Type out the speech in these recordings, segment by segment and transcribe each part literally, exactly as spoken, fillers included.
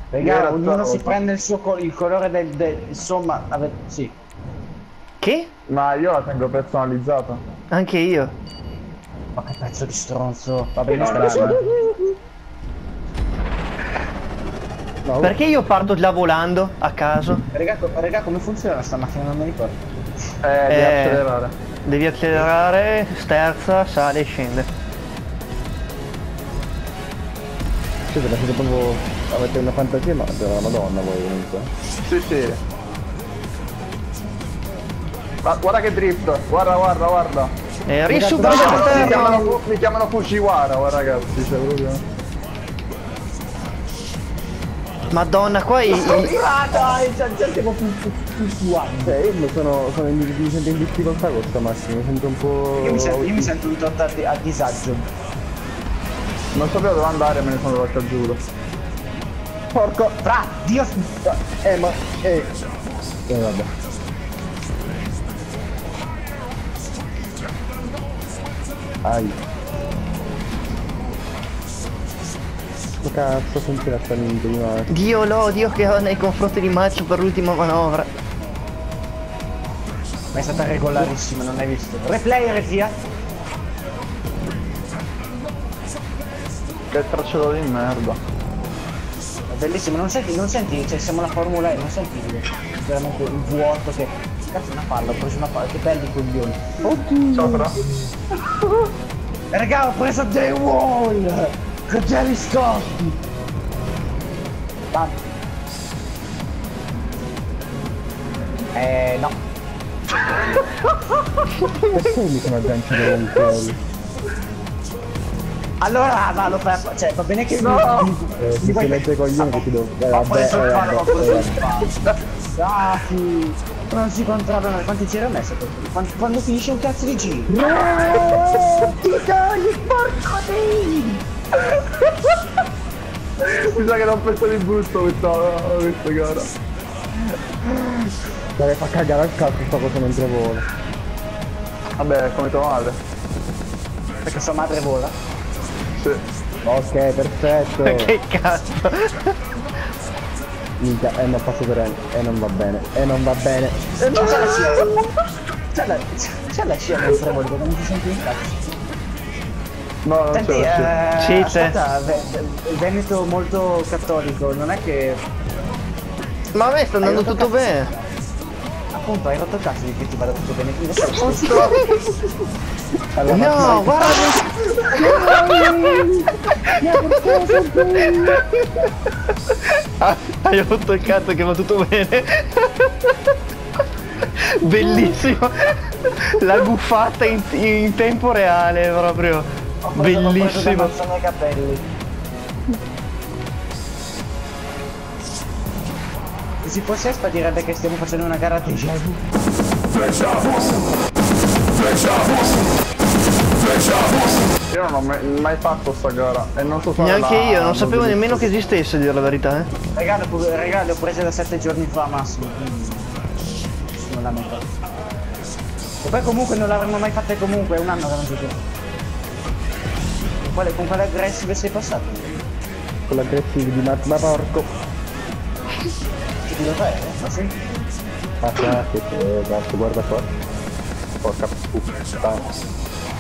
Raga, ognuno si prende il suo col il colore del, del insomma, ave, sì. Che? Ma io la tengo personalizzata. Anche io. Ma che pezzo di stronzo. Va bene, sta No. Perché io parto là volando a caso? Raga, raga, come funziona sta macchina? Non mi ricordo. Eh, devi Eh, accelerare. Devi accelerare, sterza, sale e scende. Sì, se siete proprio... avete una fantasia, ma della Madonna voi comunque. Sì, sì. Ma guarda che drift, guarda, guarda, guarda. E risupera Mi il chiamano, mi chiamano Fujiwara, guarda ragazzi, cioè proprio... Madonna, qua i... Ah dai, già, già siamo più fluttuanti. Cioè, io mi sono, sono in, mi sento in difficoltà con sta macchina, mi sento un po'... Io mi sento, io mi sento un tot a, a disagio. Non sapevo dove andare, me ne sono trovato a giuro. Porco, fra, Dio... Eh, ma... Eh... Eh, vabbè. Ai. Che cazzo funziona sta limite di mano? Dio l'odio che ho nei confronti di Mazzo per l'ultima manovra. Ma è stata regolarissima, non hai visto? Replay, regia. Che tracciato di merda. È bellissimo, non senti, non senti, cioè siamo la Formula E, non senti veramente il vuoto che... Cazzo, una palla, ho preso una palla, che belli coglioni. Oddio. Sopra. Raga, ho preso Day Wall! Con Jerry Scotti! Bam. Eh, no. Perché mi sono agganciato con quello? Allora, ma lo fai, cioè, va bene che... No! Mi, Eh, si mette i coglioni che ti devo... Eh, ho vabbè, preso il eh, palo, ho vabbè, preso eh, il palo. Ah, sì. Non si controllano, quanti giri ho messo? Quando, quando finisce un cazzo di giro? No! Ti togli, porco di! Mi sa che l'ho preso di brutto questa, questa gara. Dai, fa cagare al cazzo sta cosa mentre vola. Vabbè, come tua madre. Perché sua madre vola? Sì. Ok, perfetto. Che cazzo? Minchia, eh non passo per E, non va bene, e non va bene. C'è la scia. C'è la, c'è la scia nel tremolo, non ti senti in cazzo. No, non Senti, c'è. eh, Sì, c'è. ascolta, il Veneto molto cattolico, non è che... Ma a me sta andando Hai rotto tutto cazzo? bene. Appunto, hai rotto il cazzo di che ti vada tutto bene. Allora, No, guarda! Ah, hai rotto il cazzo che va tutto bene. Bellissimo. La buffata in, in tempo reale proprio. Ho preso, ho preso da Bellissimo. mazzone ai capelli. Se si fosse Espa direbbe che stiamo facendo una gara di déjà vu. Io non ho mai, mai fatto sta gara e non so se Neanche la- io, non sapevo nemmeno che esistesse, a dire la verità, eh. Regalo, regalo, le ho prese da sette giorni fa massimo, quindi non lamento. E poi comunque non l'avremmo mai fatta comunque, è un anno che non gioco. Con quale, con quale aggressive sei passato? con l'aggressivo di Mark, ma porco. Che ti lo fai? Ma sì? Ah, sì, sì, cazzo, guarda qua. Porca puttana.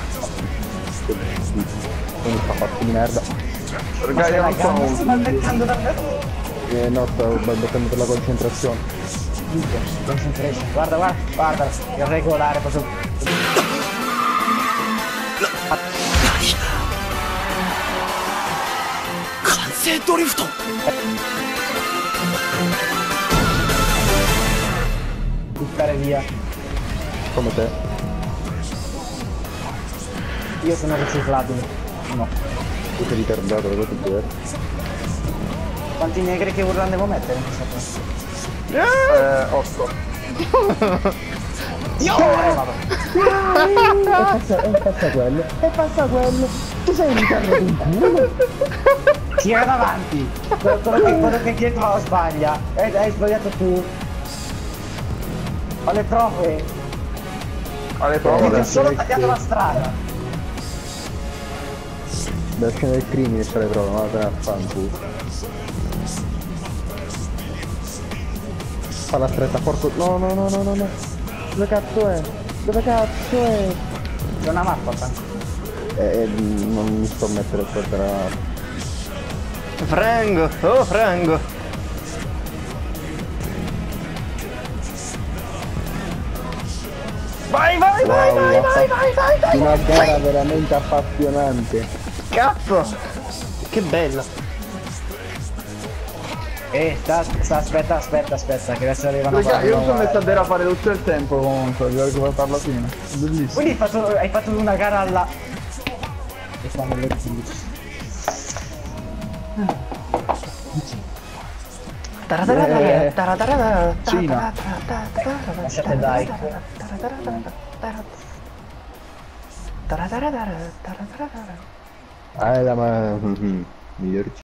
Non mi fa fatto di merda. Raga, io non sono sto balbettando davvero? Eh no, stavo balbettando per la concentrazione. Concentration. Guarda, guarda, guarda, il regolare proprio. Buttare via. Come te. Io sono riciclabile. No. Tu sei ritardato, cosa ti deve? Quanti negri che urlano devo mettere in questa cosa? Eh, otto. Io! Eh, vabbè. E passa, e passa quello. E passa quello. Tu sei un ritardato in culo. Tira davanti. Quello, quello, che, quello che dietro sbaglia. Eh, hai sbagliato tu. Ho le prove. Alle Ti prove ho adesso. solo tagliato la strada. Dalla scena del crimine c'è le prove, ma te ne affanculo. Fa la stretta, porco... No, no, no, no, no, no. Dove cazzo è? Dove cazzo è? C'è una mappa, Franco. Eh, eh, non mi sto a mettere sotto la... Frango, oh Frango. Vai, vai, vai, Wow, vai, appa- vai, vai, vai, vai, Una vai, gara vai. veramente appassionante. Cazzo. Che bello. Eh, sta, sta, aspetta, aspetta, aspetta, che adesso arrivano Raga, io mi sono qua. messo a derapare tutto il tempo comunque, vi ho recuperato alla fine. Bellissimo. Quindi hai fatto, hai fatto una gara alla... E fanno le dici. Eh, Cina. Lasciate dai. Ah, la ma... Miglior